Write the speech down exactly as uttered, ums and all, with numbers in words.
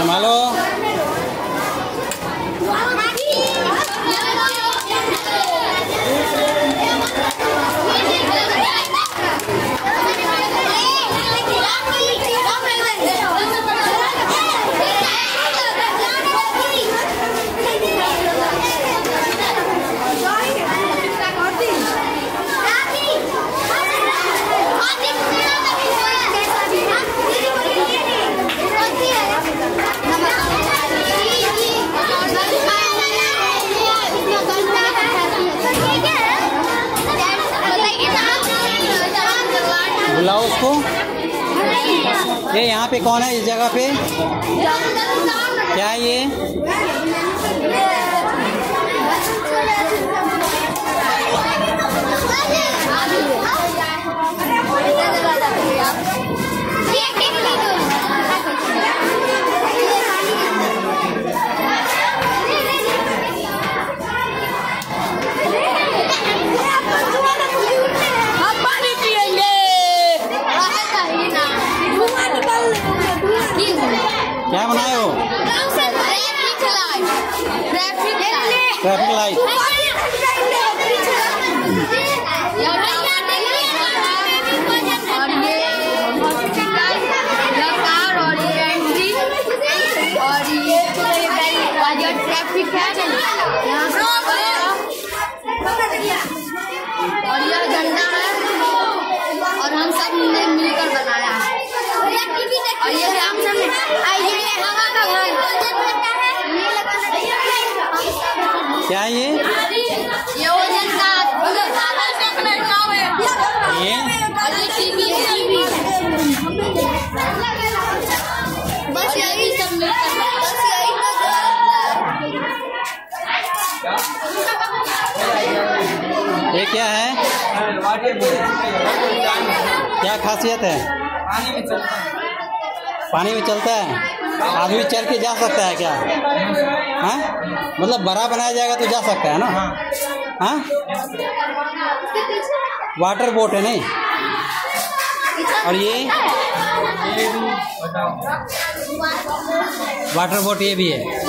संभालो। बुलाओ उसको। ये यहाँ पे कौन है इस जगह पे? क्या है ये? क्या बनाए हो? Traffic light. ट्रैफिक है और यह झंडा है और हम सब ने मिलकर बनाया है। और ये हम सब ये हवा का घर क्या है ये? ये ओजन का ये और ये टीवी टीवी बस यही सब मिलकर बस यही ये क्या है? क्या खासियत है? पानी में चलता है। पानी में चलता है। आदमी चल के जा सकता है क्या? हाँ, मतलब बड़ा बनाया जाएगा तो जा सकता है ना? हाँ, वाटर बोट है नहीं? और ये वाटर बोट ये भी है।